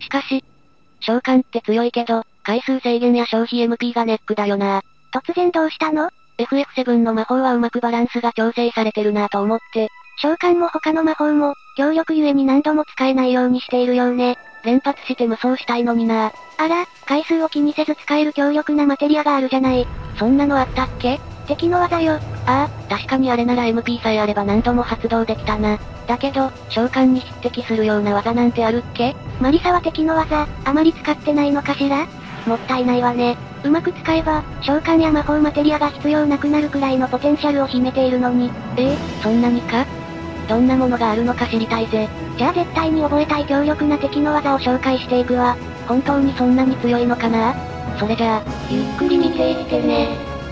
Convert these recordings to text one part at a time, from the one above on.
しかし、召喚って強いけど、回数制限や消費 MP がネックだよな。 突然どうしたの？ FF7 の魔法はうまくバランスが調整されてるなぁと思って。 召喚も他の魔法も、強力ゆえに何度も使えないようにしているようね。 連発して無双したいのになぁ。 あら、回数を気にせず使える強力なマテリアがあるじゃない。 そんなのあったっけ？ 敵の技よ。 ああ、確かにあれなら MP さえあれば何度も発動できたな。だけど、召喚に匹敵するような技なんてあるっけ？ マリサは敵の技、あまり使ってないのかしら？もったいないわね。うまく使えば、召喚や魔法マテリアが必要なくなるくらいのポテンシャルを秘めているのに。 そんなにか？どんなものがあるのか知りたいぜ。 じゃあ絶対に覚えたい強力な敵の技を紹介していくわ。 本当にそんなに強いのかな？それじゃあ、 ゆっくり見ていってね。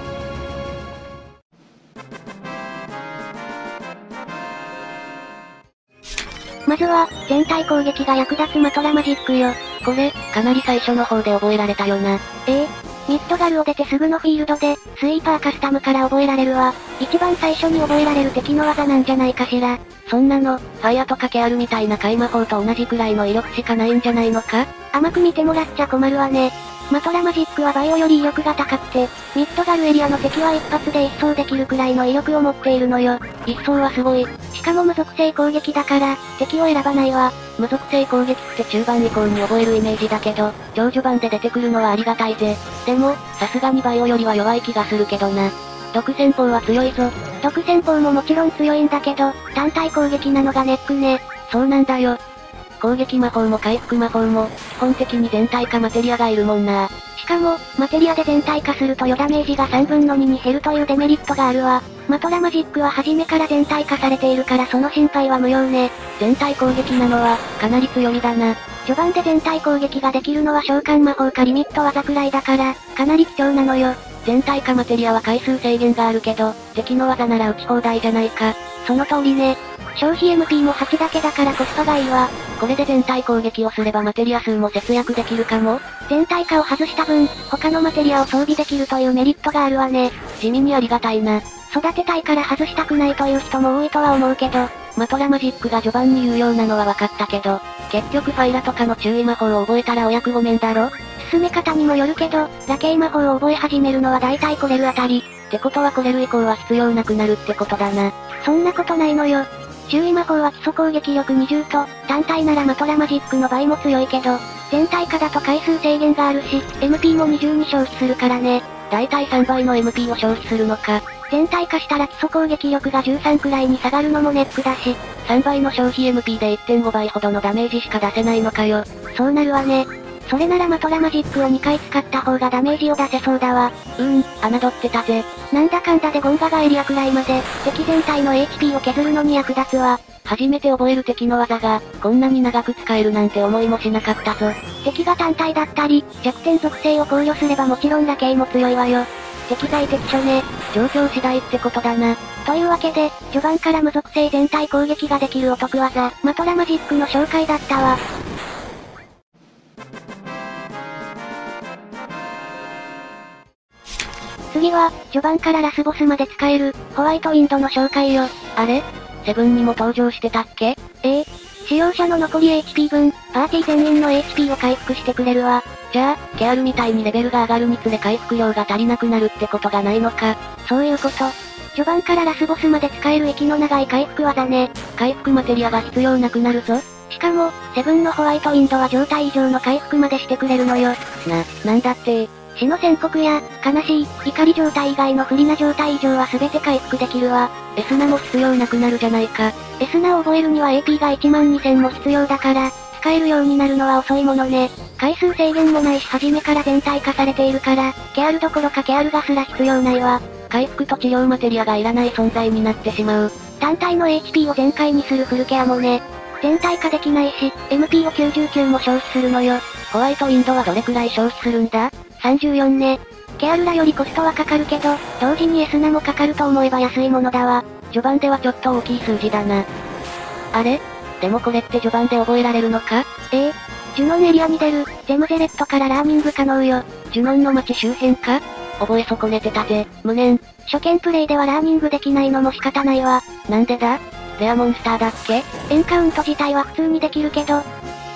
まずは、全体攻撃が役立つマトラマジックよ。 これ、かなり最初の方で覚えられたよな。 ミッドガルを出てすぐのフィールドで、スイーパーカスタムから覚えられるわ。一番最初に覚えられる敵の技なんじゃないかしら。 そんなの、ファイアとかケアルみたいな怪魔法と同じくらいの威力しかないんじゃないのか？ 甘く見てもらっちゃ困るわね。マトラマジックはバイオより威力が高くて、ミッドガルエリアの敵は一発で一掃できるくらいの威力を持っているのよ。 一掃はすごい。 しかも無属性攻撃だから、敵を選ばないわ。 無属性攻撃って中盤以降に覚えるイメージだけど、超序盤で出てくるのはありがたいぜ。でも、さすがにバイオよりは弱い気がするけどな。毒戦法は強いぞ。 毒戦法ももちろん強いんだけど、単体攻撃なのがネックね。 そうなんだよ。攻撃魔法も回復魔法も、基本的に全体化マテリアがいるもんな。 しかも、マテリアで全体化すると余ダメージが3分の2に減るというデメリットがあるわ。マトラマジックは初めから全体化されているからその心配は無用ね。 全体攻撃なのは、かなり強みだな。 序盤で全体攻撃ができるのは召喚魔法かリミット技くらいだから、かなり貴重なのよ。 全体化マテリアは回数制限があるけど、敵の技なら打ち放題じゃないか。 その通りね。消費 MP も8だけだからコスパがいいわ。 これで全体攻撃をすればマテリア数も節約できるかも。 全体化を外した分、他のマテリアを装備できるというメリットがあるわね。 地味にありがたいな。 育てたいから外したくないという人も多いとは思うけど、 マトラマジックが序盤に有用なのは分かったけど、結局ファイラとかの注意魔法を覚えたらお役御免だろ？ 進め方にもよるけど、ラケイ魔法を覚え始めるのは大体コレルあたり。 ってことはコレル以降は必要なくなるってことだな。 そんなことないのよ。注意魔法は基礎攻撃力20と、単体ならマトラマジックの倍も強いけど、全体化だと回数制限があるし、MP も20に消費するからね。 だいたい3倍の MP を消費するのか。 全体化したら基礎攻撃力が13くらいに下がるのもネックだし、 3倍の消費 MP で 1.5 倍ほどのダメージしか出せないのかよ。 そうなるわね。それならマトラマジックを2回使った方がダメージを出せそうだわ。 侮ってたぜ。 なんだかんだでゴンガガエリアくらいまで、敵全体の HP を削るのに役立つわ。 初めて覚える敵の技が、こんなに長く使えるなんて思いもしなかったぞ。 敵が単体だったり、弱点属性を考慮すればもちろんラケイも強いわよ。適材適所ね。 状況次第ってことだな。 というわけで、序盤から無属性全体攻撃ができるお得技、マトラマジックの紹介だったわ。次は、序盤からラスボスまで使える、ホワイトウィンドの紹介よ。 あれ？セブンにも登場してたっけ？ 使用者の残り HP 分、パーティー全員の HP を回復してくれるわ。 じゃあ、ケアルみたいにレベルが上がるにつれ回復量が足りなくなるってことがないのか。 そういうこと。序盤からラスボスまで使える息の長い回復技ね。 回復マテリアが必要なくなるぞ。 しかも、セブンのホワイトウィンドは状態以上の回復までしてくれるのよ。 なんだって死の宣告や、悲しい、怒り状態以外の不利な状態以上は全て回復できるわ。 エスナも必要なくなるじゃないか。 エスナを覚えるには AP が12000も必要だから、使えるようになるのは遅いものね。回数制限もないし初めから全体化されているから、ケアルどころかケアルガすら必要ないわ。 回復と治療マテリアがいらない存在になってしまう。 単体の HP を全開にするフルケアもね。全体化できないし、MP を99も消費するのよ。 ホワイトウィンドはどれくらい消費するんだ？ 34ね。ケアルラよりコストはかかるけど、同時にエスナもかかると思えば安いものだわ。 序盤ではちょっと大きい数字だな。あれ？でもこれって序盤で覚えられるのか？ ジュノンエリアに出る、ゼムゼレットからラーニング可能よ。 ジュノンの街周辺か？覚え損ねてたぜ、無念。 初見プレイではラーニングできないのも仕方ないわ。 なんでだ？レアモンスターだっけ？ エンカウント自体は普通にできるけど、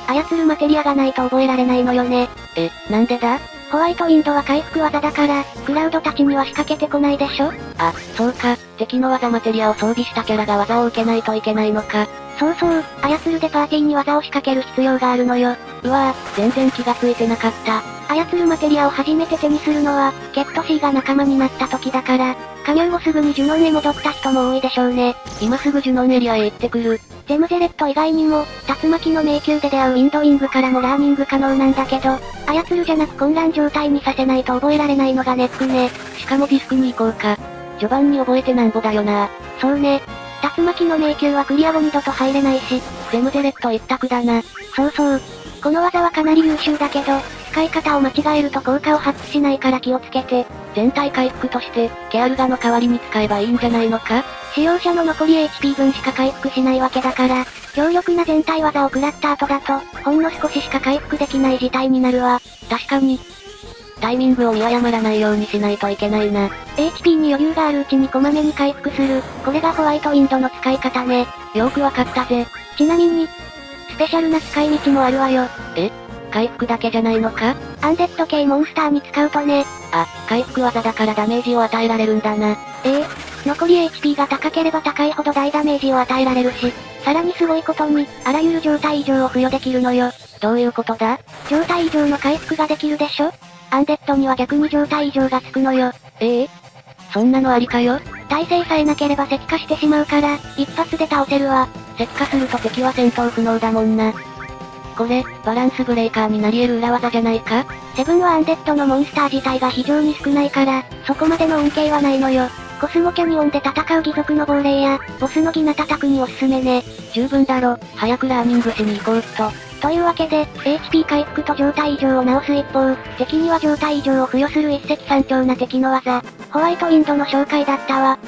操るマテリアがないと覚えられないのよね。 なんでだ？ ホワイトウィンドは回復技だから、クラウドたちには仕掛けてこないでしょ？ あ、そうか。敵の技マテリアを装備したキャラが技を受けないといけないのか。 そうそう、操るでパーティーに技を仕掛ける必要があるのよ。 うわぁ、全然気がついてなかった。 操るマテリアを初めて手にするのは、ケットシーが仲間になった時だから、加入後すぐにジュノンへ戻った人も多いでしょうね。 今すぐジュノンエリアへ行ってくる。 ジェムゼレット以外にも、竜巻の迷宮で出会うウィンドウィングからもラーニング可能なんだけど、操るじゃなく混乱状態にさせないと覚えられないのがネックね。 しかもディスクに行こうか。序盤に覚えてなんぼだよな。 そうね。竜巻の迷宮はクリア後二度と入れないし、 ジェムゼレット一択だな。 そうそう。この技はかなり優秀だけど、使い方を間違えると効果を発揮しないから気をつけて。 全体回復として、ケアルガの代わりに使えばいいんじゃないのか？ 使用者の残り HP 分しか回復しないわけだから、強力な全体技を食らった後だと、ほんの少ししか回復できない事態になるわ。 確かに。タイミングを見誤らないようにしないといけないな。 HP に余裕があるうちにこまめに回復する。これがホワイトウィンドの使い方ね。 よくわかったぜ。 ちなみに、スペシャルな使い道もあるわよ。 回復だけじゃないのか？ アンデッド系モンスターに使うとね。 あ、回復技だからダメージを与えられるんだな。 残り HP が高ければ高いほど大ダメージを与えられるし、さらにすごいことに、あらゆる状態異常を付与できるのよ。 どういうことだ？ 状態異常の回復ができるでしょ？アンデッドには逆に状態異常がつくのよ。 そんなのありかよ？ 耐性さえなければ石化してしまうから、一発で倒せるわ。 石化すると敵は戦闘不能だもんな。これ、バランスブレーカーになり得る裏技じゃないか？ セブンはアンデッドのモンスター自体が非常に少ないから、そこまでの恩恵はないのよ。コスモキャニオンで戦う義足の亡霊や、ボスのギナ叩くにおすすめね。 十分だろ、早くラーニングしに行こうっと。 というわけで、HP 回復と状態異常を直す一方、敵には状態異常を付与する一石三鳥な敵の技、ホワイトウィンドの紹介だったわ。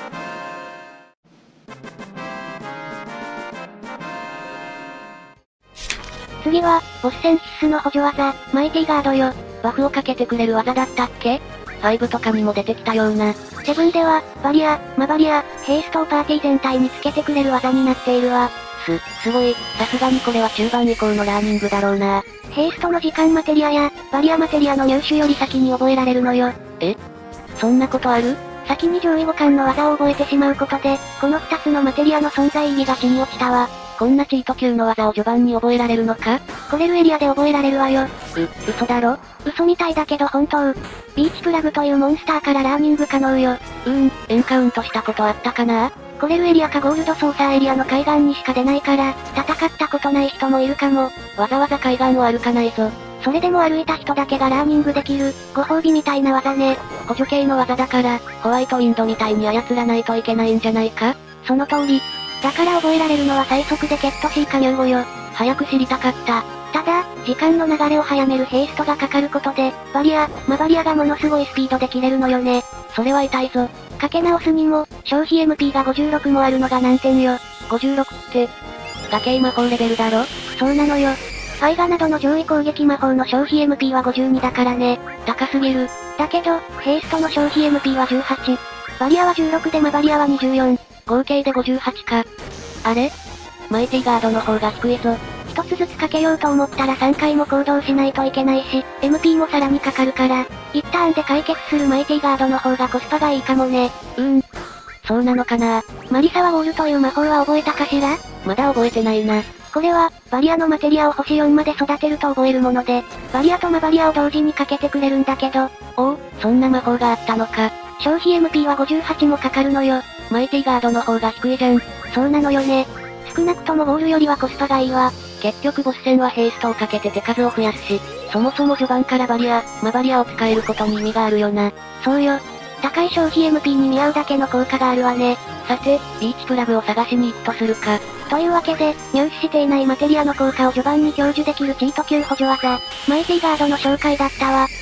次は、ボス戦必須の補助技、マイティガードよ。 バフをかけてくれる技だったっけ？5とかにも出てきたような。 セブンでは、バリア、マバリア、ヘイストをパーティー全体につけてくれる技になっているわ。 すごい、さすがにこれは中盤以降のラーニングだろうな。 ヘイストの時間マテリアや、バリアマテリアの入手より先に覚えられるのよ。 そんなことある？ 先に上位互換の技を覚えてしまうことで、この2つのマテリアの存在意義が地に落ちたわ。 こんなチート級の技を序盤に覚えられるのか？ 来れるエリアで覚えられるわよ。 嘘だろ？ 嘘みたいだけど本当。ビーチプラグというモンスターからラーニング可能よ。 エンカウントしたことあったかな？ 来れるエリアかゴールドソーサーエリアの海岸にしか出ないから、戦ったことない人もいるかも。 わざわざ海岸を歩かないぞ。 それでも歩いた人だけがラーニングできる、ご褒美みたいな技ね。 補助系の技だから、ホワイトウィンドみたいに操らないといけないんじゃないか？ その通り。だから覚えられるのは最速でケット C 加入後よ。 早く知りたかった。 ただ、時間の流れを早めるヘイストがかかることで、バリア、マバリアがものすごいスピードで切れるのよね。 それは痛いぞ。 かけ直すにも、消費 MP が56もあるのが難点よ。 56って、崖魔法レベルだろ？ そうなのよ。ファイガなどの上位攻撃魔法の消費 MP は52だからね。 高すぎる。 だけど、ヘイストの消費 MP は18。バリアは16でマバリアは24。 合計で58か。あれ？マイティガードの方が低いぞ。 一つずつかけようと思ったら3回も行動しないといけないし、MP もさらにかかるから、一ターンで解決するマイティガードの方がコスパがいいかもね。 そうなのかな。 マリサワウォールという魔法は覚えたかしら？ まだ覚えてないな。 これは、バリアのマテリアを星4まで育てると覚えるもので、バリアとマバリアを同時にかけてくれるんだけど、 そんな魔法があったのか。 消費 MP は58もかかるのよ。 マイティガードの方が低いじゃん。 そうなのよね。少なくともゴールよりはコスパがいいわ。 結局ボス戦はヘイストをかけて手数を増やすし、そもそも序盤からバリア、マバリアを使えることに意味があるよな。 そうよ。高い消費 MP に見合うだけの効果があるわね。 さて、ビーチプラグを探しに行くとするか。 というわけで、入手していないマテリアの効果を序盤に享受できるチート級補助技、マイティガードの紹介だったわ。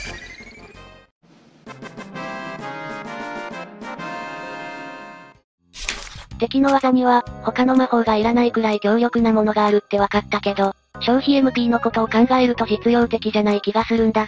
敵の技には、他の魔法がいらないくらい強力なものがあるって分かったけど、消費 MP のことを考えると実用的じゃない気がするんだが、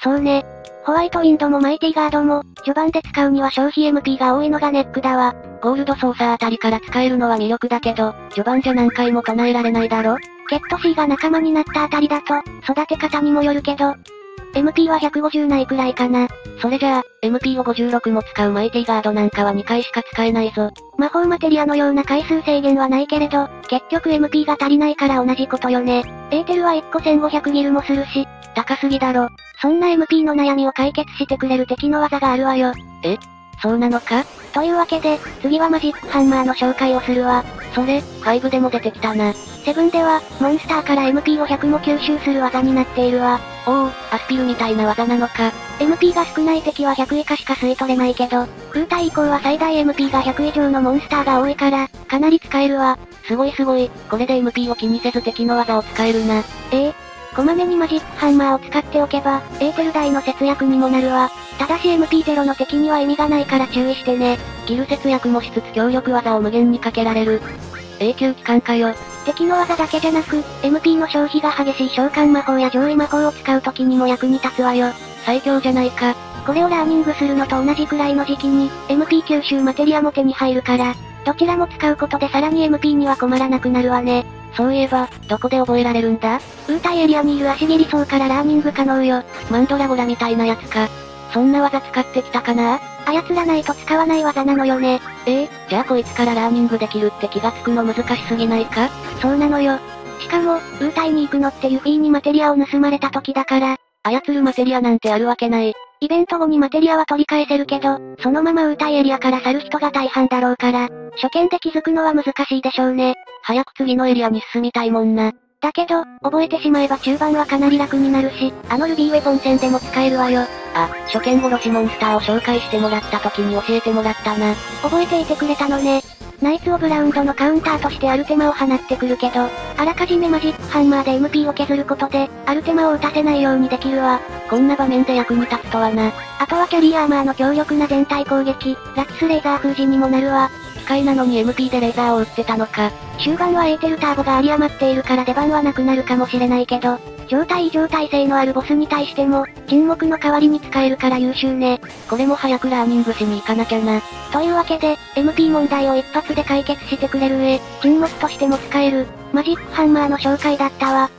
そうね。ホワイトウィンドもマイティガードも、序盤で使うには消費 MP が多いのがネックだわ。 ゴールド操作あたりから使えるのは魅力だけど、序盤じゃ何回も唱えられないだろ？ ケット C が仲間になったあたりだと、育て方にもよるけど、MP は150ないくらいかな。 それじゃあ、MP を56も使うマイティガードなんかは2回しか使えないぞ。 魔法マテリアのような回数制限はないけれど、結局 MP が足りないから同じことよね。エーテルは1個1500ギルもするし、 高すぎだろ。 そんな MP の悩みを解決してくれる敵の技があるわよ。 え？そうなのか？ というわけで、次はマジックハンマーの紹介をするわ。 それ、5でも出てきたな。 7では、モンスターから MP を100も吸収する技になっているわ。 おお、アスピルみたいな技なのか。 MP が少ない敵は100以下しか吸い取れないけど、空対以降は最大 MP が100以上のモンスターが多いから、かなり使えるわ。 すごいすごい、これで MP を気にせず敵の技を使えるな。 こまめにマジックハンマーを使っておけば、エーテル代の節約にもなるわ。ただし MP0 の敵には意味がないから注意してね。 ギル節約もしつつ強力技を無限にかけられる。永久期間かよ。 敵の技だけじゃなく、MP の消費が激しい召喚魔法や上位魔法を使う時にも役に立つわよ。 最強じゃないか。 これをラーニングするのと同じくらいの時期に、MP 吸収マテリアも手に入るから、どちらも使うことでさらに MP には困らなくなるわね。 そういえば、どこで覚えられるんだ？ ウータイエリアにいる足切り層からラーニング可能よ。 マンドラゴラみたいなやつか。そんな技使ってきたかな？ 操らないと使わない技なのよね。 じゃあこいつからラーニングできるって気がつくの難しすぎないか？ そうなのよ。しかも、ウータイに行くのってユフィにマテリアを盗まれた時だから、 操るマテリアなんてあるわけない。 イベント後にマテリアは取り返せるけど、そのままウータイエリアから去る人が大半だろうから、初見で気づくのは難しいでしょうね。 早く次のエリアに進みたいもんな。 だけど、覚えてしまえば中盤はかなり楽になるし、ルビーウェポン戦でも使えるわよ。 初見殺しモンスターを紹介してもらった時に教えてもらったな。 覚えていてくれたのね。ナイツ・オブ・ラウンドのカウンターとしてアルテマを放ってくるけど、あらかじめマジックハンマーで MP を削ることで、アルテマを撃たせないようにできるわ。 こんな場面で役に立つとはな。 あとはキャリーアーマーの強力な全体攻撃、ラキスレーザー封じにもなるわ。 機械なのに MP でレーザーを撃ってたのか。 終盤はエーテルターボが有り余っているから出番はなくなるかもしれないけど、状態異常耐性のあるボスに対しても、沈黙の代わりに使えるから優秀ね。 これも早くラーニングしに行かなきゃな。 というわけで、MP 問題を一発で解決してくれる上、沈黙としても使える、マジックハンマーの紹介だったわ。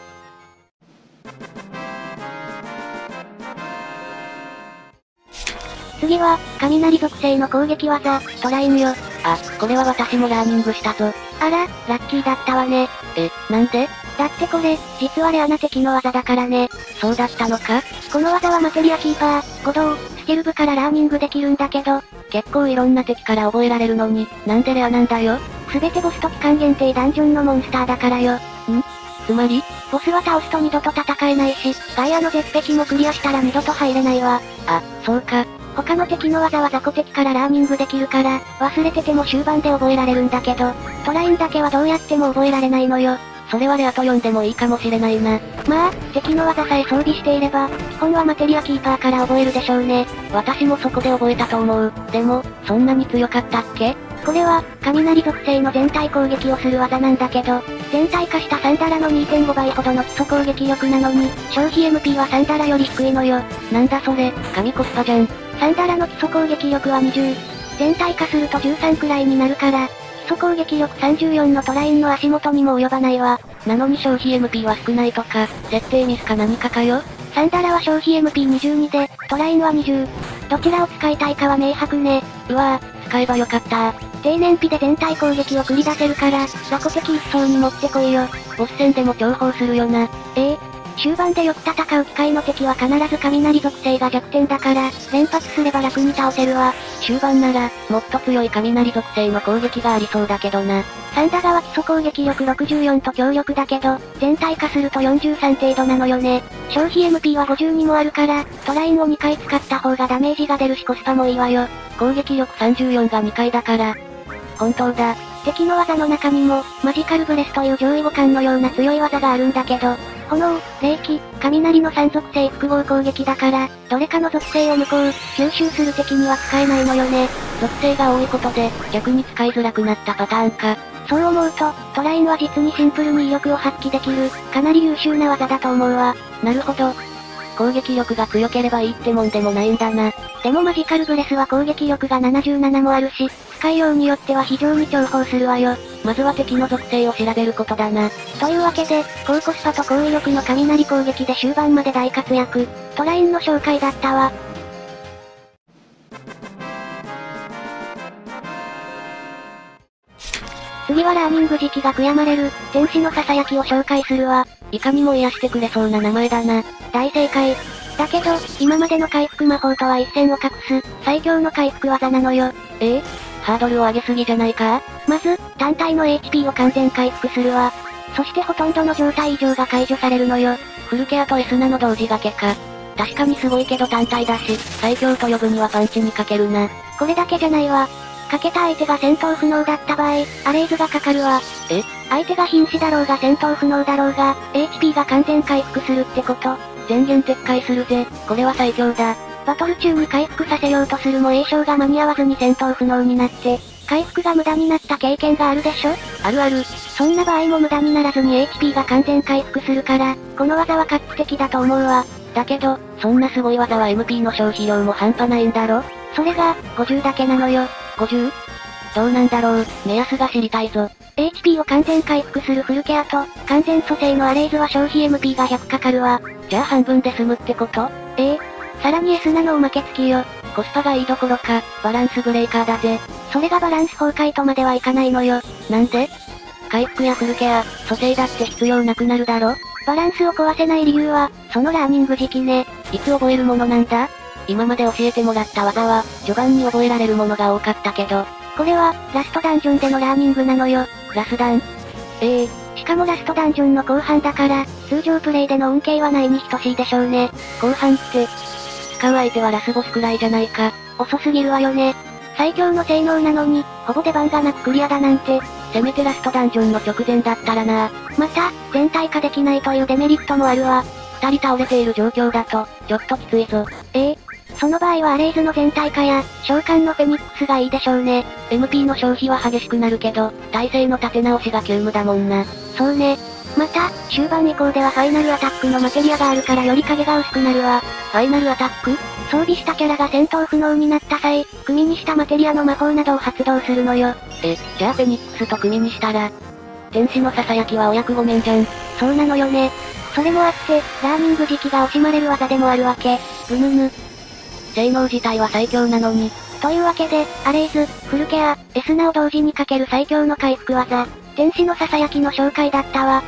次は、雷属性の攻撃技、トライムよ。 これは私もラーニングしたぞ。 あら、ラッキーだったわね。 なんで？ だってこれ、実はレアな敵の技だからね。 そうだったのか？ この技はマテリアキーパー、鼓動、スキル部からラーニングできるんだけど、 結構いろんな敵から覚えられるのに、なんでレアなんだよ？ すべてボスと期間限定ダンジョンのモンスターだからよ。 つまり？ ボスは倒すと二度と戦えないし、ガイアの絶壁もクリアしたら二度と入れないわ。 そうか。 他の敵の技は雑魚敵からラーニングできるから、忘れてても終盤で覚えられるんだけど、トラインだけはどうやっても覚えられないのよ。 それはレアと呼んでもいいかもしれないな。 まあ、敵の技さえ装備していれば、基本はマテリアキーパーから覚えるでしょうね。 私もそこで覚えたと思う。でも、そんなに強かったっけ？ これは、雷属性の全体攻撃をする技なんだけど、全体化したサンダラの 2.5 倍ほどの基礎攻撃力なのに、消費 MP はサンダラより低いのよ。 なんだそれ、神コスパじゃん。 サンダラの基礎攻撃力は20。全体化すると13くらいになるから、基礎攻撃力34のトラインの足元にも及ばないわ。 なのに消費 MP は少ないとか、設定ミスか何かかよ。 サンダラは消費 MP22 で、トラインは20。どちらを使いたいかは明白ね。 うわぁ、使えばよかった低燃費で全体攻撃を繰り出せるから、雑魚敵一層に持ってこいよ。 ボス戦でも重宝するよな。 終盤でよく戦う機械の敵は必ず雷属性が弱点だから、連発すれば楽に倒せるわ。 終盤なら、もっと強い雷属性の攻撃がありそうだけどな。 サンダガは基礎攻撃力64と強力だけど、全体化すると43程度なのよね。消費 MP は52もあるから、トラインを2回使った方がダメージが出るしコスパもいいわよ。 攻撃力34が2回だから。本当だ。 敵の技の中にも、マジカルブレスという上位互換のような強い技があるんだけど、炎、霊気、雷の3属性複合攻撃だから、どれかの属性を無効、吸収する敵には使えないのよね。 属性が多いことで、逆に使いづらくなったパターンか。 そう思うと、トラインは実にシンプルに威力を発揮できる、かなり優秀な技だと思うわ。 なるほど。 攻撃力が強ければいいってもんでもないんだな。 でもマジカルブレスは攻撃力が77もあるし、使いようによっては非常に重宝するわよ。 まずは敵の属性を調べることだな。 というわけで、高コスパと高威力の雷攻撃で終盤まで大活躍。トラインの紹介だったわ。次はラーニング時期が悔やまれる、天使の囁きを紹介するわ。 いかにも癒してくれそうな名前だな。 大正解。だけど、今までの回復魔法とは一線を画す、最強の回復技なのよ。 ハードルを上げすぎじゃないか？ まず、単体の HP を完全回復するわ。そしてほとんどの状態異常が解除されるのよ。 フルケアとエスナの同時掛けか。確かにすごいけど単体だし、最強と呼ぶにはパンチにかけるな。 これだけじゃないわ。かけた相手が戦闘不能だった場合、アレイズがかかるわ。相手が瀕死だろうが戦闘不能だろうが、HP が完全回復するってこと。 全言撤回するぜ。これは最強だ。 バトル中に回復させようとするも栄翔が間に合わずに戦闘不能になって、回復が無駄になった経験があるでしょ？ あるある。 そんな場合も無駄にならずに HP が完全回復するから、この技は画期的だと思うわ。 だけど、そんなすごい技は MP の消費量も半端ないんだろ？ それが、50だけなのよ。 50？どうなんだろう、目安が知りたいぞ。 HP を完全回復するフルケアと、完全蘇生のアレイズは消費 MP が100かかるわ。 じゃあ半分で済むってこと？ さらにエスナのおまけ付きよ。 コスパがいいどころか、バランスブレーカーだぜ。 それがバランス崩壊とまではいかないのよ。 なんで？回復やフルケア、蘇生だって必要なくなるだろ？ バランスを壊せない理由は、そのラーニング時期ね。 いつ覚えるものなんだ？今まで教えてもらった技は、序盤に覚えられるものが多かったけど。 これは、ラストダンジョンでのラーニングなのよ。 ラスダン？ しかもラストダンジョンの後半だから、通常プレイでの恩恵はないに等しいでしょうね。 後半って、使う相手はラスボスくらいじゃないか。 遅すぎるわよね。最強の性能なのに、ほぼ出番がなくクリアだなんて。 せめてラストダンジョンの直前だったらな。 また、全体化できないというデメリットもあるわ。 二人倒れている状況だと、ちょっときついぞ。 その場合はアレイズの全体化や、召喚のフェニックスがいいでしょうね。 MP の消費は激しくなるけど、耐性の立て直しが急務だもんな。 そうね。また、終盤以降ではファイナルアタックのマテリアがあるからより影が薄くなるわ。 ファイナルアタック？ 装備したキャラが戦闘不能になった際、組にしたマテリアの魔法などを発動するのよ。 じゃあフェニックスと組にしたら、天使の囁きはお役御免じゃん。 そうなのよね。それもあって、ラーニング時期が惜しまれる技でもあるわけ。 性能自体は最強なのに。 というわけで、アレイズ、フルケア、エスナを同時にかける最強の回復技、天使の囁きの紹介だったわ。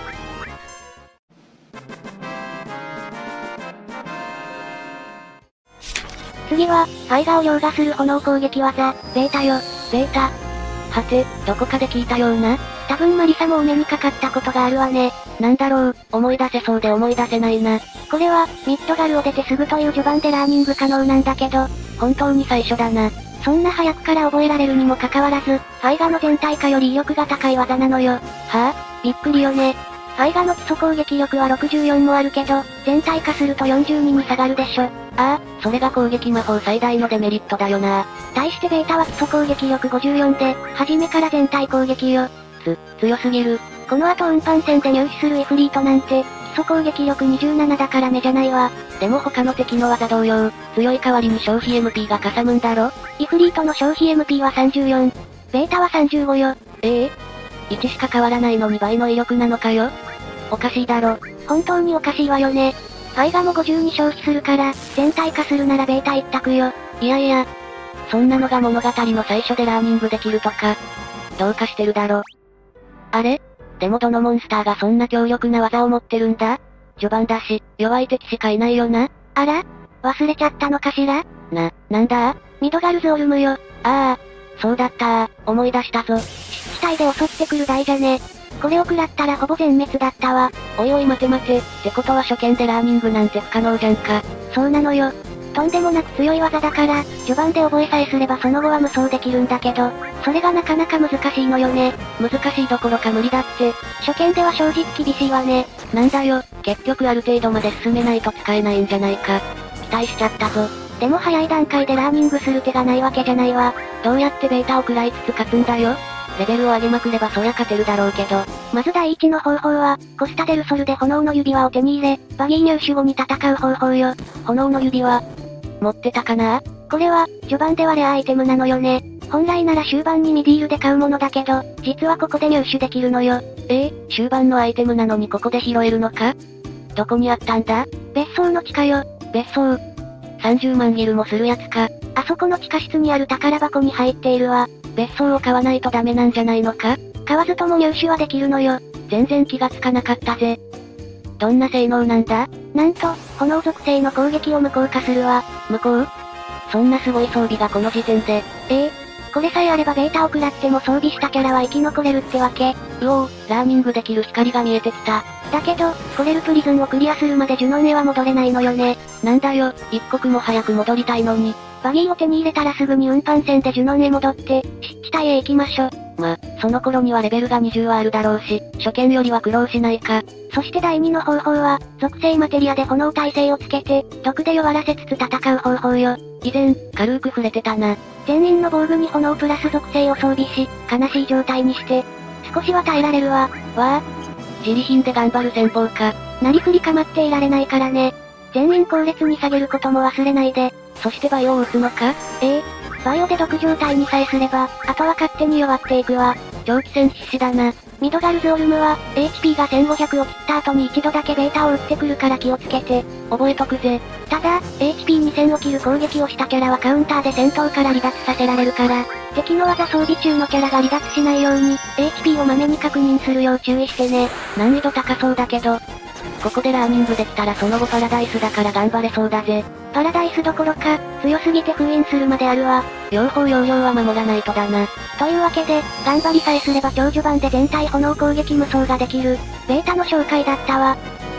次は、ファイガを凌駕する炎攻撃技、ベータよ。 ベータ？はて、どこかで聞いたような。 多分マリサもお目にかかったことがあるわね。 なんだろう、思い出せそうで思い出せないな。 これは、ミッドガルを出てすぐという序盤でラーニング可能なんだけど、 本当に最初だな。 そんな早くから覚えられるにもかかわらず、ファイガの全体化より威力が高い技なのよ。びっくりよね。ファイガの基礎攻撃力は64もあるけど、全体化すると42に下がるでしょ。 それが攻撃魔法最大のデメリットだよな。 対してベータは基礎攻撃力54で、初めから全体攻撃よ。 強すぎる。 この後運搬戦で入手するイフリートなんて、基礎攻撃力27だから目じゃないわ。 でも他の敵の技同様、強い代わりに消費 MP がかさむんだろ？ イフリートの消費 MP は34。ベータは35よ。 1しか変わらないのに倍の威力なのかよ？おかしいだろ。 本当におかしいわよね。ファイガも50に消費するから、全体化するならベータ一択よ。 いやいや。そんなのが物語の最初でラーニングできるとか、どうかしてるだろ。あれ？でもどのモンスターがそんな強力な技を持ってるんだ？序盤だし、弱い敵しかいないよな。 あら？忘れちゃったのかしら？ なんだ？ ミドガルズオルムよ。 そうだった思い出したぞ。 湿地帯で襲ってくる大蛇ね。これを食らったらほぼ全滅だったわ。 おいおい待て。ってことは初見でラーニングなんて不可能じゃんか。 そうなのよ。とんでもなく強い技だから、序盤で覚えさえすればその後は無双できるんだけど、それがなかなか難しいのよね。 難しいどころか無理だって。 初見では正直厳しいわね。 なんだよ、結局ある程度まで進めないと使えないんじゃないか。期待しちゃったぞ。 でも早い段階でラーニングする手がないわけじゃないわ。 どうやってベータを食らいつつ勝つんだよ。 レベルを上げまくればそりゃ勝てるだろうけど。 まず第一の方法は、コスタデルソルで炎の指輪を手に入れ、バギー入手後に戦う方法よ。 炎の指輪持ってたかな？ これは、序盤ではレアアイテムなのよね。本来なら終盤にミディールで買うものだけど、実はここで入手できるのよ。 終盤のアイテムなのにここで拾えるのか？どこにあったんだ？ 別荘の地下よ。 別荘？30万ギルもするやつか。 あそこの地下室にある宝箱に入っているわ。 別荘を買わないとダメなんじゃないのか？ 買わずとも入手はできるのよ。 全然気がつかなかったぜ。どんな性能なんだ？ なんと、炎属性の攻撃を無効化するわ。 無効？そんなすごい装備がこの時点で。 これさえあればベータを食らっても装備したキャラは生き残れるってわけ。 ラーニングできる光が見えてきた。 だけど、コレルプリズンをクリアするまでジュノンへは戻れないのよね。 なんだよ、一刻も早く戻りたいのに。 バギーを手に入れたらすぐに運搬船でジュノンへ戻って、湿地帯へ行きましょ。 その頃にはレベルが20はあるだろうし、初見よりは苦労しないか。 そして第2の方法は、属性マテリアで炎耐性をつけて、毒で弱らせつつ戦う方法よ。 以前、軽く触れてたな。 全員の防具に炎プラス属性を装備し、悲しい状態にして、少しは耐えられるわ。 自利品で頑張る戦法か。 なりふり構っていられないからね。全員後列に下げることも忘れないで。 そしてバイオを打つのか？ バイオで毒状態にさえすれば、あとは勝手に弱っていくわ。 長期戦必至だな。 ミドガルズオルムは、HP が1500を切った後に一度だけベータを打ってくるから気をつけて。 覚えとくぜ。 ただ、HP2000 を切る攻撃をしたキャラはカウンターで戦闘から離脱させられるから、敵の技装備中のキャラが離脱しないように、HP をまめに確認するよう注意してね。 難易度高そうだけど、ここでラーニングできたらその後パラダイスだから頑張れそうだぜ。 パラダイスどころか、強すぎて封印するまであるわ。 用法用量は守らないとだな。 というわけで、頑張りさえすれば超序盤で全体炎攻撃無双ができる、ベータの紹介だったわ。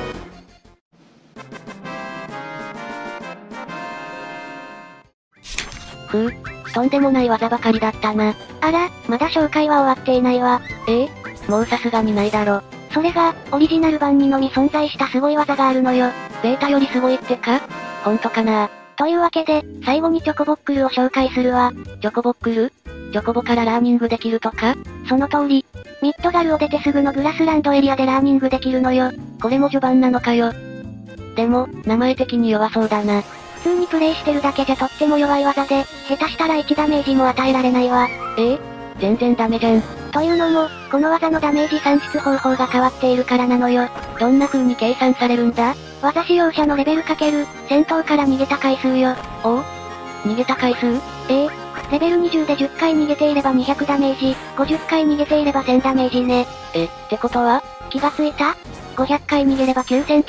とんでもない技ばかりだったな。 あら、まだ紹介は終わっていないわ。 もうさすがにないだろ。 それが、オリジナル版にのみ存在したすごい技があるのよ。 ベータよりすごいってか？ほんとかな？ というわけで、最後にチョコボックルを紹介するわ。 チョコボックル？チョコボからラーニングできるとか？ その通り。ミッドガルを出てすぐのグラスランドエリアでラーニングできるのよ。 これも序盤なのかよ。でも、名前的に弱そうだな。 普通にプレイしてるだけじゃとっても弱い技で、下手したら1ダメージも与えられないわ。 全然ダメじゃん。 というのも、この技のダメージ算出方法が変わっているからなのよ。 どんな風に計算されるんだ？ 技使用者のレベルかける、戦闘から逃げた回数よ。 逃げた回数？ レベル20で10回逃げていれば200ダメージ、50回逃げていれば1000ダメージね。 ってことは？ 気がついた？ 500 回逃げれば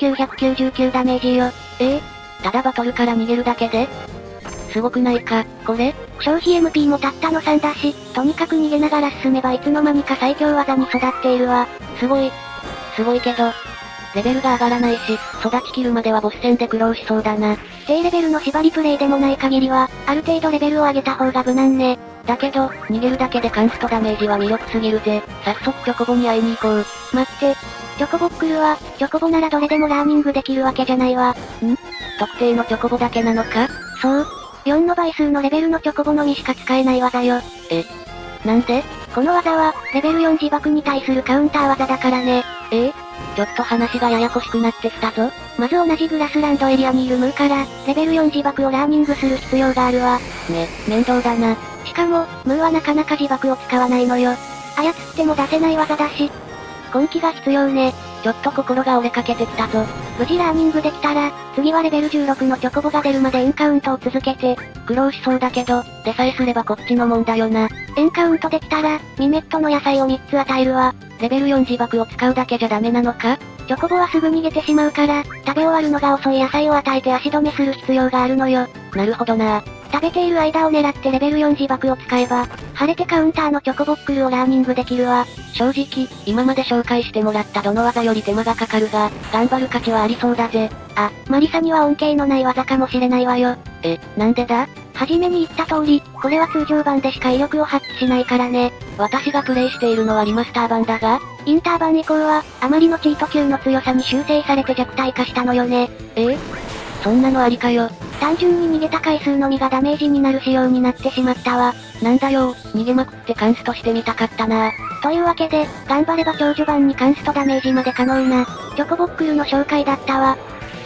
9999ダメージよ。 ただバトルから逃げるだけですごくないか、これ？ 消費 MP もたったの3だし、とにかく逃げながら進めばいつの間にか最強技に育っているわ。 すごいけど、レベルが上がらないし、育ちきるまではボス戦で苦労しそうだな。 低レベルの縛りプレイでもない限りは、ある程度レベルを上げた方が無難ね。 だけど、逃げるだけでカンストダメージは魅力すぎるぜ。早速チョコボに会いに行こう。 待って。チョコボックルは、チョコボならどれでもラーニングできるわけじゃないわ。 特定のチョコボだけなのか？ そう。4の倍数のレベルのチョコボのみしか使えない技よ。 なんで？ この技は、レベル4自爆に対するカウンター技だからね。 ちょっと話がややこしくなってきたぞ。 まず同じグラスランドエリアにいるムーから、レベル4自爆をラーニングする必要があるわ。 面倒だな。 しかも、ムーはなかなか自爆を使わないのよ。操っても出せない技だし。根気が必要ね。 ちょっと心が折れかけてきたぞ。 無事ラーニングできたら、次はレベル16のチョコボが出るまでエンカウントを続けて、 苦労しそうだけど、出さえすればこっちのもんだよな。 エンカウントできたら、ミメットの野菜を3つ与えるわ。 レベル4自爆を使うだけじゃダメなのか？ チョコボはすぐ逃げてしまうから、食べ終わるのが遅い野菜を与えて足止めする必要があるのよ。 なるほどな。 食べている間を狙ってレベル4自爆を使えば、晴れてカウンターのチョコボックルをラーニングできるわ。 正直、今まで紹介してもらったどの技より手間がかかるが、頑張る価値はありそうだぜ。 マリサには恩恵のない技かもしれないわよ。 なんでだ？ はじめに言った通り、これは通常版でしか威力を発揮しないからね。 私がプレイしているのはリマスター版だが、 インター版以降は、あまりのチート級の強さに修正されて弱体化したのよね。 そんなのありかよ。 単純に逃げた回数のみがダメージになる仕様になってしまったわ。 なんだよ、逃げまくってカンストしてみたかったな。 というわけで、頑張れば超序盤にカンストダメージまで可能な、チョコボックルの紹介だったわ。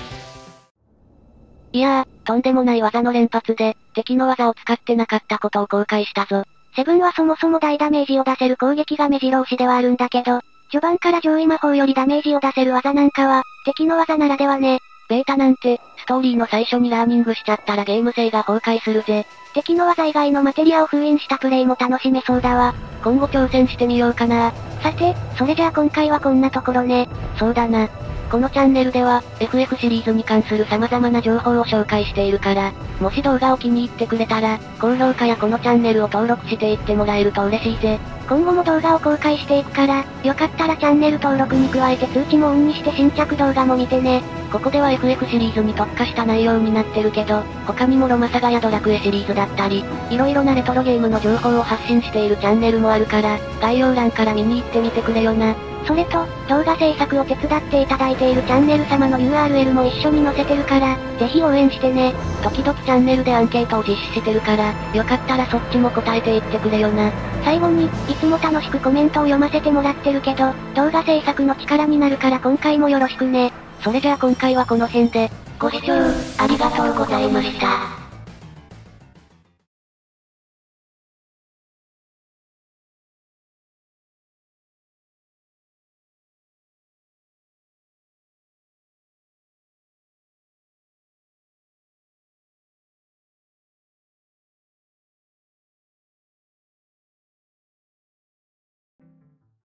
いやー、とんでもない技の連発で、敵の技を使ってなかったことを後悔したぞ。 セブンはそもそも大ダメージを出せる攻撃が目白押しではあるんだけど、序盤から上位魔法よりダメージを出せる技なんかは、敵の技ならではね。 ベータなんて、ストーリーの最初にラーニングしちゃったらゲーム性が崩壊するぜ。 敵の技以外のマテリアを封印したプレイも楽しめそうだわ。 今後挑戦してみようかな。 さて、それじゃあ今回はこんなところね。 そうだな。このチャンネルでは、FF シリーズに関する様々な情報を紹介しているから、もし動画を気に入ってくれたら、高評価やこのチャンネルを登録していってもらえると嬉しいぜ。 今後も動画を公開していくから、よかったらチャンネル登録に加えて通知もオンにして新着動画も見てね。 ここでは FF シリーズに特化した内容になってるけど、他にもロマサガやドラクエシリーズだったり、色々なレトロゲームの情報を発信しているチャンネルもあるから、概要欄から見に行ってみてくれよな。 それと、動画制作を手伝っていただいているチャンネル様の URL も一緒に載せてるから、ぜひ応援してね。 時々チャンネルでアンケートを実施してるから、よかったらそっちも答えていってくれよな。 最後に、いつも楽しくコメントを読ませてもらってるけど、動画制作の力になるから今回もよろしくね。 それじゃあ今回はこの辺で、ご視聴ありがとうございました。